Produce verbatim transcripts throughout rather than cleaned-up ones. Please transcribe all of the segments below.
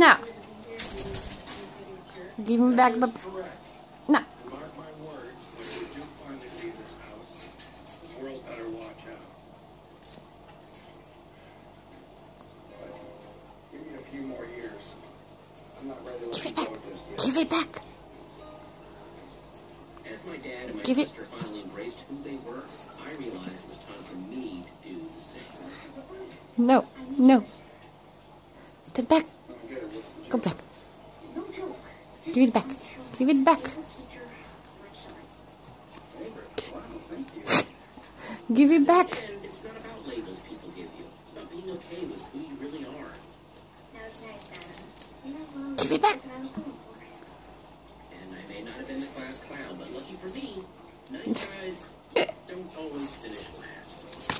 No. Give me back the... No. Give it back. Give it back. As my dad and my Give it. sister finally embraced who they were, I realized it was time for me to do the same. No. No. Step back. Go back. Give it back. Give it back. Give it back. And it's not about labels people give you. It's about being okay with who you really are. Give it back. And I may not have been the class clown, but lucky for me, nice guys don't always finish last.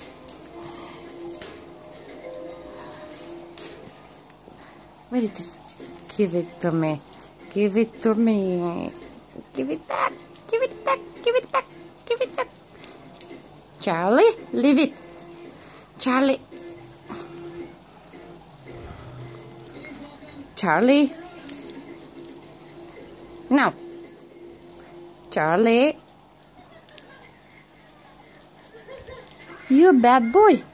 Where it is? Give it to me. Give it to me. Give it back. Give it back. Give it back. Give it back. Charlie, leave it. Charlie. Charlie. No. Charlie. You bad boy.